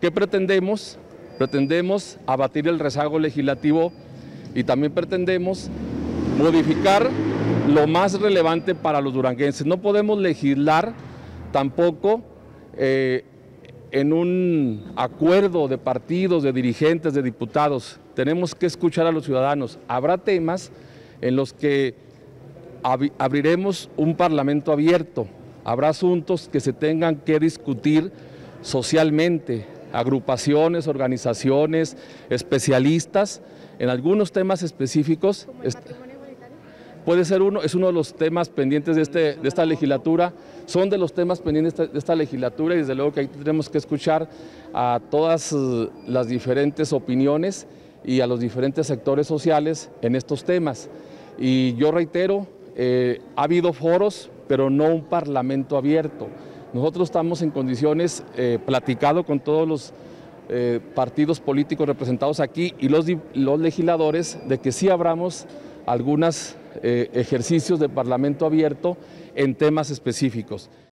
¿Qué pretendemos? Pretendemos abatir el rezago legislativo y también pretendemos modificar lo más relevante para los duranguenses. No podemos legislar tampoco en un acuerdo de partidos, de dirigentes, de diputados. Tenemos que escuchar a los ciudadanos. Habrá temas en los que abriremos un parlamento abierto. Habrá asuntos que se tengan que discutir socialmente, agrupaciones, organizaciones, especialistas, en algunos temas específicos. ¿Como el matrimonio igualitario? Puede ser es uno de los temas pendientes de esta legislatura, son de los temas pendientes de esta legislatura y desde luego que ahí tenemos que escuchar a todas las diferentes opiniones y a los diferentes sectores sociales en estos temas. Y yo reitero, ha habido foros, pero no un parlamento abierto. Nosotros estamos en condiciones, platicado con todos los partidos políticos representados aquí y los legisladores, de que sí abramos algunos ejercicios de parlamento abierto en temas específicos.